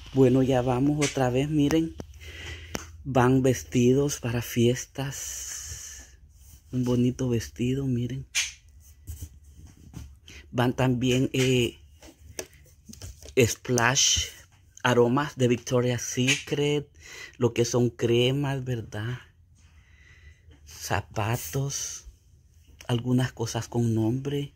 Bueno, ya vamos otra vez, miren. Van vestidos para fiestas. Un bonito vestido, miren. Van también Splash, aromas de Victoria's Secret. Lo que son cremas, ¿verdad? Zapatos. Algunas cosas con nombre.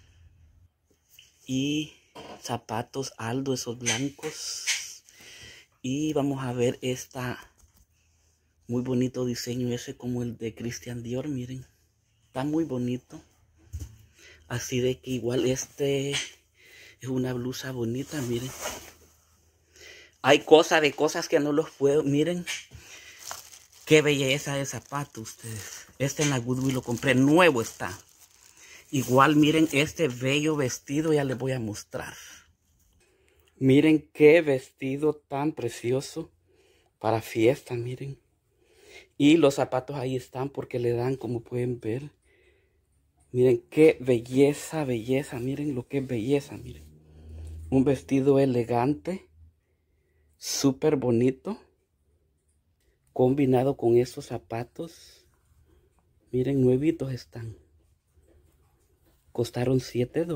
Y zapatos Aldo, esos blancos. Y vamos a ver esta muy bonito diseño, ese como el de Christian Dior, miren. Está muy bonito. Así de que igual este es una blusa bonita, miren. Hay cosas que no los puedo, miren. Qué belleza de zapato ustedes. Este en la Goodwill lo compré, nuevo está. Igual miren este bello vestido, ya les voy a mostrar. Miren qué vestido tan precioso para fiesta, miren. Y los zapatos ahí están porque le dan, como pueden ver. Miren qué belleza, belleza. Miren lo que es belleza, miren. Un vestido elegante, súper bonito. Combinado con estos zapatos. Miren, nuevitos están. Costaron $7.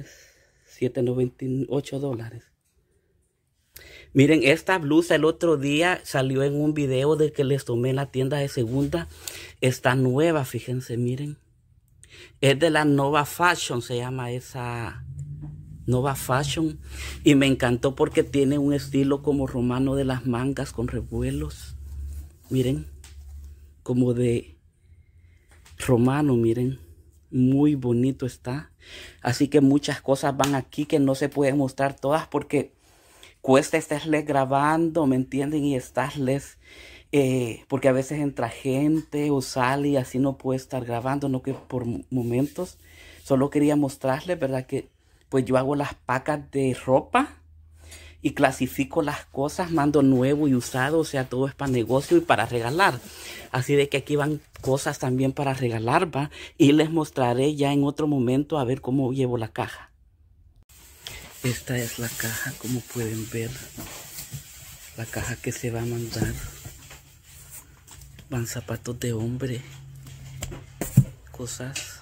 $7.98. Miren, esta blusa el otro día salió en un video de que les tomé en la tienda de segunda. Está nueva, fíjense, miren. Es de la Nova Fashion, se llama esa Nova Fashion. Y me encantó porque tiene un estilo como romano de las mangas con revuelos. Miren, como de romano, miren. Muy bonito está. Así que muchas cosas van aquí que no se pueden mostrar todas porque cuesta estarles grabando, ¿me entienden? Y estarles, porque a veces entra gente o sale y así no puedo estar grabando, no que por momentos. Solo quería mostrarles, ¿verdad? Que pues yo hago las pacas de ropa y clasifico las cosas, mando nuevo y usado, o sea, todo es para negocio y para regalar. Así de que aquí van cosas también para regalar, ¿va? Y les mostraré ya en otro momento a ver cómo llevo la caja. Esta es la caja, como pueden ver. La caja que se va a mandar. Van zapatos de hombre. Cosas.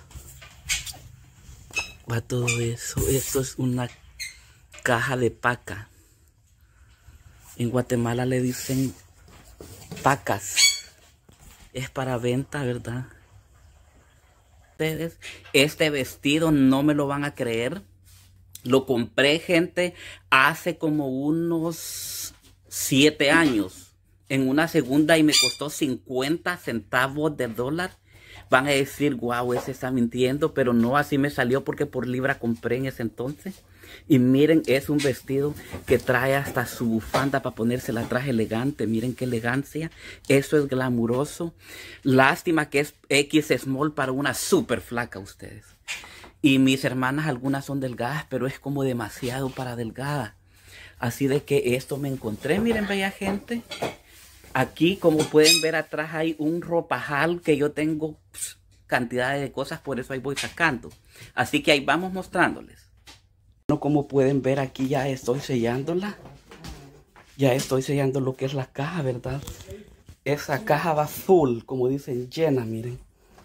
Va todo eso. Esto es una caja de paca. En Guatemala le dicen pacas. Es para venta, ¿verdad? Ustedes, este vestido no me lo van a creer. Lo compré, gente, hace como unos 7 años en una segunda y me costó 50 centavos de dólar. Van a decir, wow, ese está mintiendo, pero no, así me salió porque por libra compré en ese entonces. Y miren, es un vestido que trae hasta su bufanda para ponerse la traje elegante. Miren qué elegancia. Eso es glamuroso. Lástima que es X small para una súper flaca ustedes. Y mis hermanas, algunas son delgadas, pero es como demasiado para delgada. Así de que esto me encontré. Miren, bella gente. Aquí, como pueden ver atrás, hay un ropajal que yo tengo cantidades de cosas. Por eso ahí voy sacando. Así que ahí vamos mostrándoles. Bueno, como pueden ver, aquí ya estoy sellándola. Ya estoy sellando lo que es la caja, ¿verdad? Esa caja va full, como dicen, llena, miren.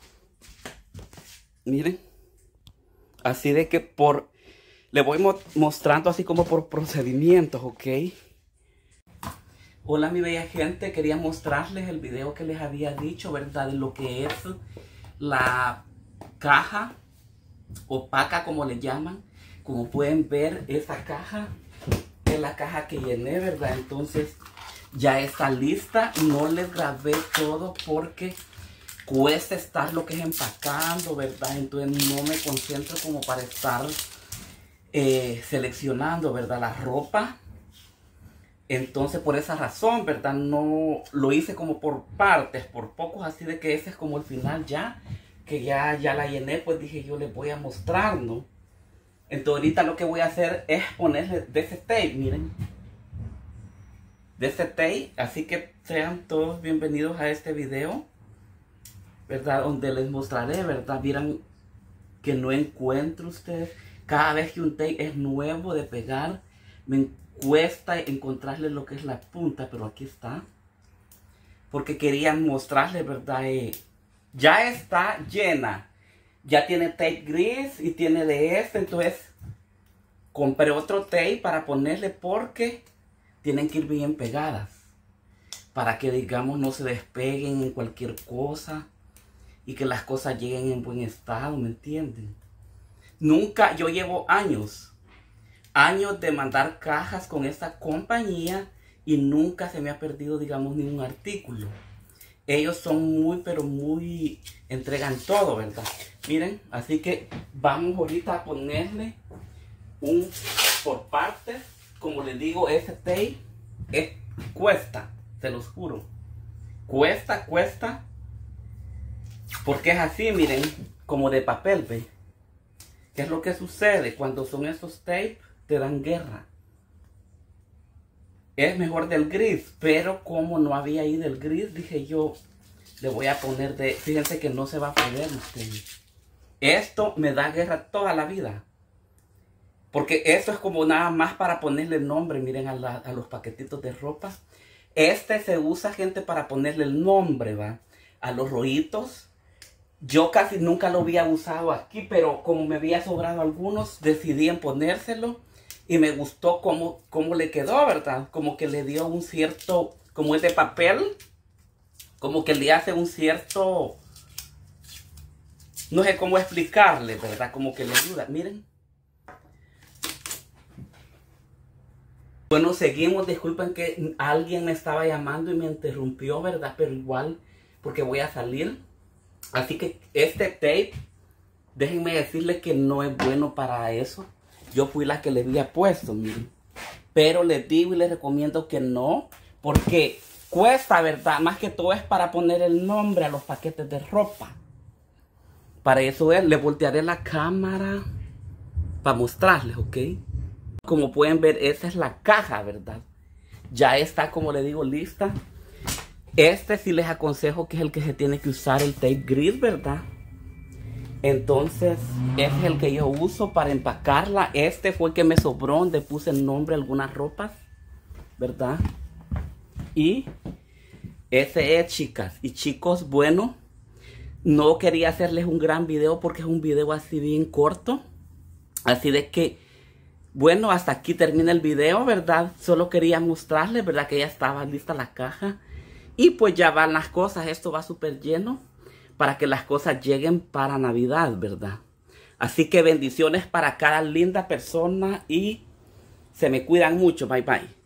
Miren. Así de que le voy mostrando así como por procedimientos, ¿ok? Hola mi bella gente, quería mostrarles el video que les había dicho, ¿verdad? De lo que es la caja opaca, como le llaman. Como pueden ver, esa caja es la caja que llené, ¿verdad? Entonces ya está lista. No les grabé todo porque cuesta estar lo que es empacando, ¿verdad? Entonces no me concentro como para estar seleccionando, ¿verdad? La ropa. Entonces por esa razón, ¿verdad? No lo hice como por partes, por pocos, así de que ese es como el final ya. Que ya la llené, pues dije yo les voy a mostrar, ¿no? Entonces ahorita lo que voy a hacer es ponerle de ese tape, miren. De ese tape, así que sean todos bienvenidos a este video, ¿verdad? Donde les mostraré, ¿verdad? Vieran que no encuentro ustedes. Cada vez que un tape es nuevo de pegar, me cuesta encontrarle lo que es la punta, pero aquí está. Porque quería mostrarle, ¿verdad? Ya está llena. Ya tiene tape gris y tiene de este. Entonces compré otro tape para ponerle porque tienen que ir bien pegadas. Para que, digamos, no se despeguen en cualquier cosa. Y que las cosas lleguen en buen estado, ¿me entienden? Nunca, yo llevo años de mandar cajas con esta compañía y nunca se me ha perdido, digamos, ni un artículo. Ellos son muy, pero muy, entregan todo, ¿verdad? Miren, así que vamos ahorita a ponerle un por partes. Como les digo, ese tape cuesta, se los juro. Cuesta. Porque es así, miren, como de papel, ¿ve? ¿Qué es lo que sucede? Cuando son esos tapes, te dan guerra. Es mejor del gris, pero como no había ahí del gris, dije yo, le voy a poner de... Fíjense que no se va a poder ustedes. Esto me da guerra toda la vida. Porque esto es como nada más para ponerle nombre, miren, a los paquetitos de ropa. Este se usa, gente, para ponerle el nombre, ¿va? A los rollitos. Yo casi nunca lo había usado aquí, pero como me había sobrado algunos, decidí en ponérselo. Y me gustó cómo le quedó, ¿verdad? Como que le dio un cierto, como es de papel, como que le hace un cierto, no sé cómo explicarle, ¿verdad? Como que le ayuda, miren. Bueno, seguimos, disculpen que alguien me estaba llamando y me interrumpió, ¿verdad? Pero igual, porque voy a salir. Así que este tape, déjenme decirles que no es bueno para eso. Yo fui la que le había puesto, miren. Pero les digo y les recomiendo que no. Porque cuesta, ¿verdad? Más que todo es para poner el nombre a los paquetes de ropa. Para eso le voltearé la cámara para mostrarles, ¿ok? Como pueden ver, esa es la caja, ¿verdad? Ya está, como les digo, lista. Este sí les aconsejo que es el que se tiene que usar, el tape gris, ¿verdad? Entonces, este es el que yo uso para empacarla. Este fue el que me sobró, donde puse el nombre de algunas ropas, ¿verdad? Y ese es, chicas y chicos, bueno, no quería hacerles un gran video porque es un video así bien corto. Así de que, bueno, hasta aquí termina el video, ¿verdad? Solo quería mostrarles, ¿verdad? Que ya estaba lista la caja. Y pues ya van las cosas, esto va súper lleno. Para que las cosas lleguen para Navidad, ¿verdad? Así que bendiciones para cada linda persona y se me cuidan mucho. Bye, bye.